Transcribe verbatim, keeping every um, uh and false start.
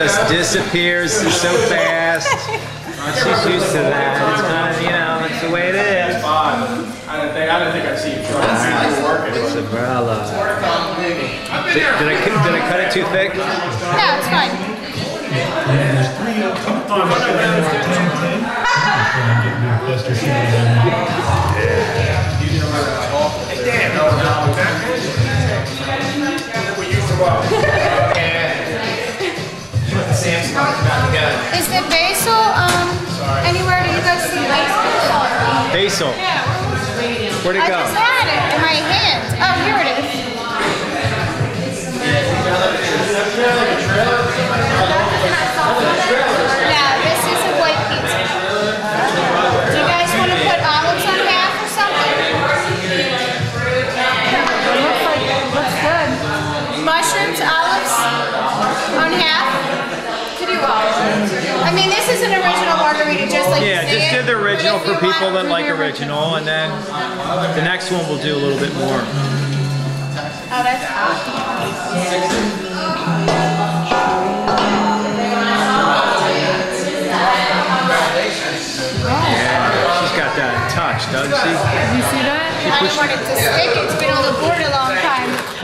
Just disappears so fast. She's used to that. It's kind of, you know, it's the way it is. I didn't think, I didn't think I'd see you trying to work it. Sabrella. Did, did, I, did I cut it too thick? No, it's fine. Is the basil um anywhere? Do you guys see basil? Basil. Where'd it go? I just had it in my hand. Oh, here it is. Yeah, this is a white pizza. Do you guys want to put olives on half or something? Looks like it looks good. Mushrooms, olives on half. I mean, this is an original margarita, just like yeah, you see just it. do the original for people that like original. original, and then the next one we'll do a little bit more. Oh, that's Yeah, she's got that touch, doesn't she? Did you see that? I just wanted to stick. It's been on the board a long time.